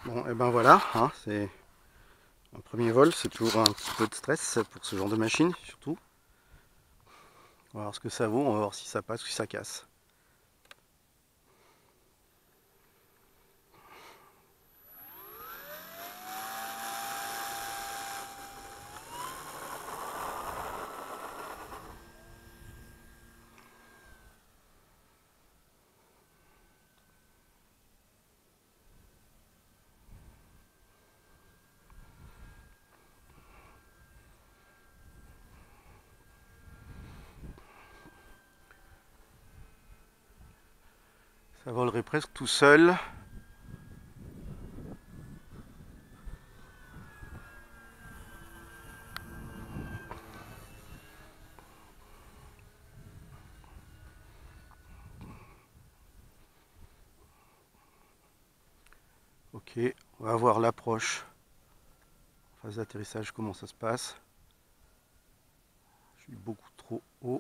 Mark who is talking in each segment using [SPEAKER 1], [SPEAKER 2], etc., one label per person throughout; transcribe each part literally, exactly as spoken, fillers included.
[SPEAKER 1] Bon, et ben voilà, hein, c'est un premier vol, c'est toujours un petit peu de stress pour ce genre de machine, surtout. On va voir ce que ça vaut, on va voir si ça passe ou si ça casse. Ça volerait presque tout seul. Ok, on va voir l'approche. Phase d'atterrissage, comment ça se passe. Je suis beaucoup trop haut.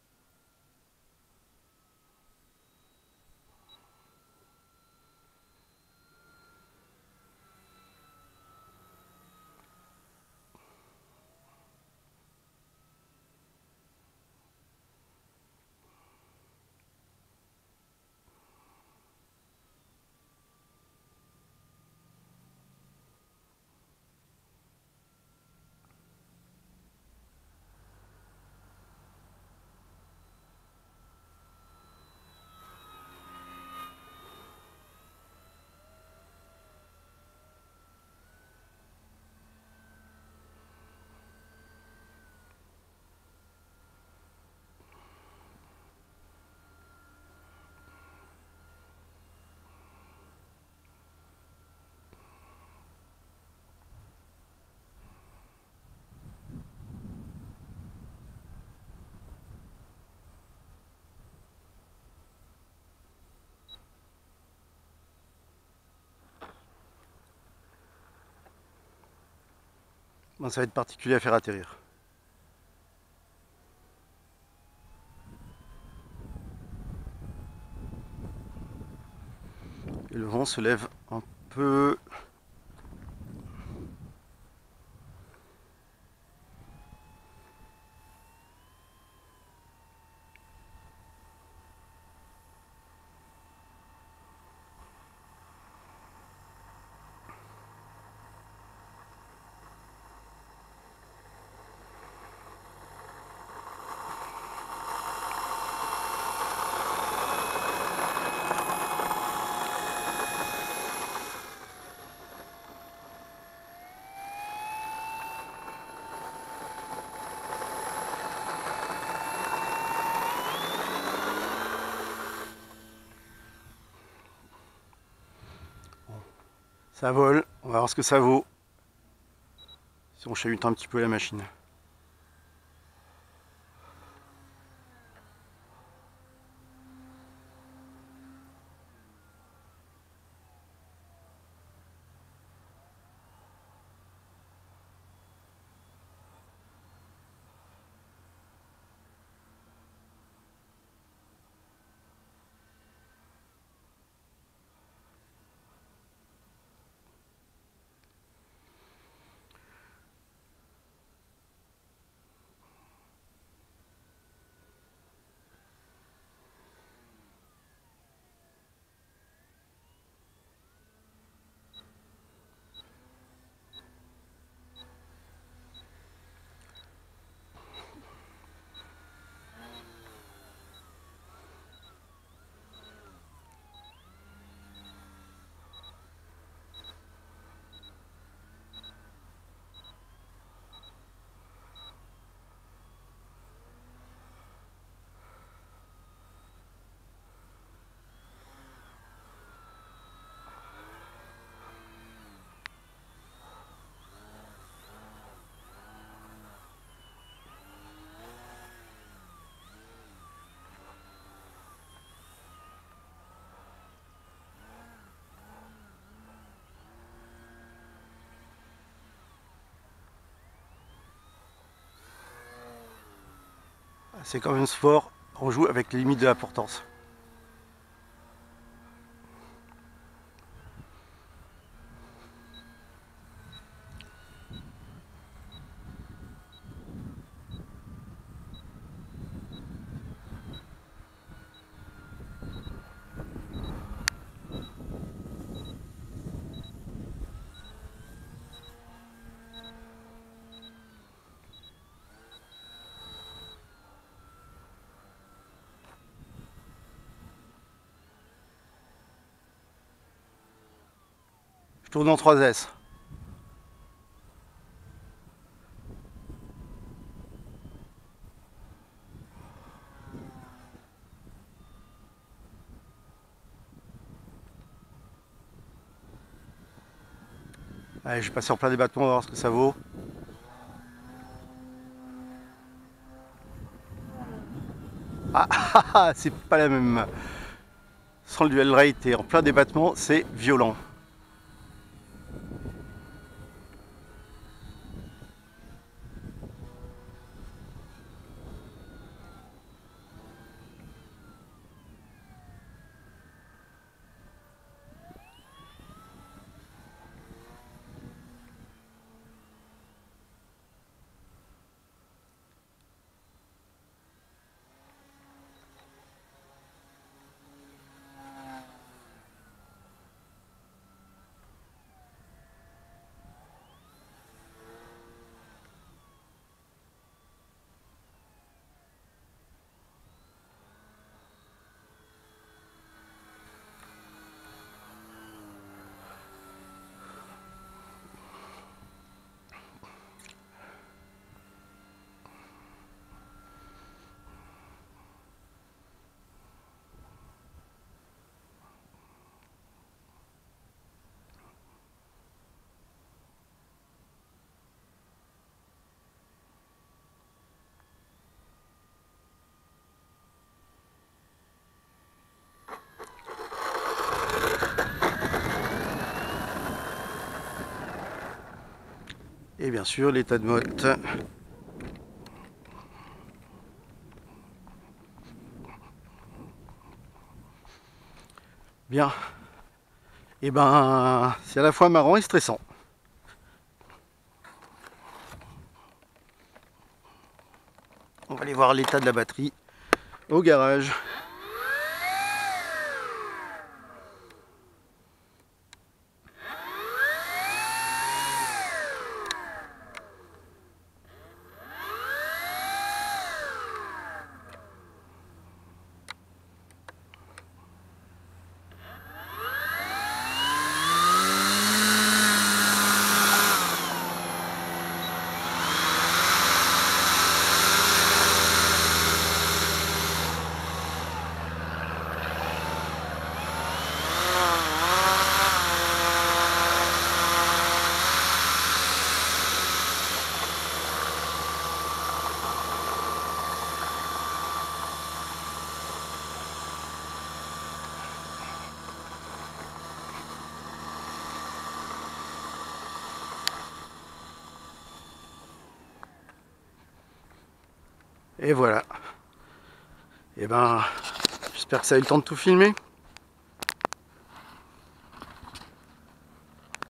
[SPEAKER 1] Bon, ça va être particulier à faire atterrir. Et le vent se lève un peu. Ça vole, on va voir ce que ça vaut. Si on chahute un petit peu la machine. C'est quand même sport, on joue avec les limites de la portance. Je tourne en trois S. Allez, je vais passer en plein débattement, on va voir ce que ça vaut. Ah, ah, ah, c'est pas la même. Sans le dual rate et en plein débattement, c'est violent. Et bien sûr, l'état de motte. Bien. Et ben, c'est à la fois marrant et stressant. On va aller voir l'état de la batterie au garage. Et voilà. Et ben, j'espère que ça a eu le temps de tout filmer.